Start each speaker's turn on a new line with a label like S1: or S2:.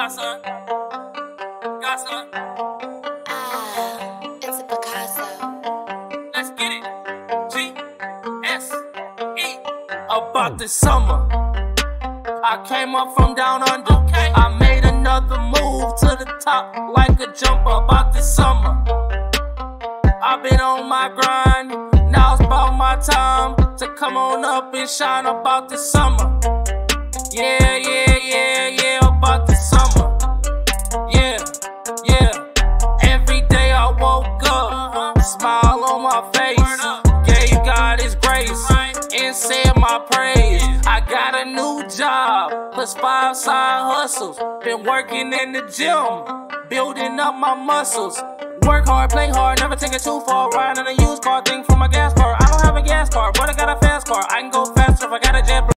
S1: Godson. Godson.
S2: It's a Picasso.
S1: Let's get it. G-S-E. About this summer, I came up from down under. Okay. I made another move to the top like a jumper. About this summer, I've been on my grind. Now it's about my time to come on up and shine. About this summer. Yeah, yeah, yeah, yeah, about the summer. Yeah, yeah. Every day I woke up, smile on my face, gave God His grace, and said my praise. I got a new job, plus 5 side hustles. Been working in the gym, building up my muscles. Work hard, play hard, never take it too far. Riding in a used car, thing for my gas car. I don't have a gas car, but I got a fast car. I can go faster if I got a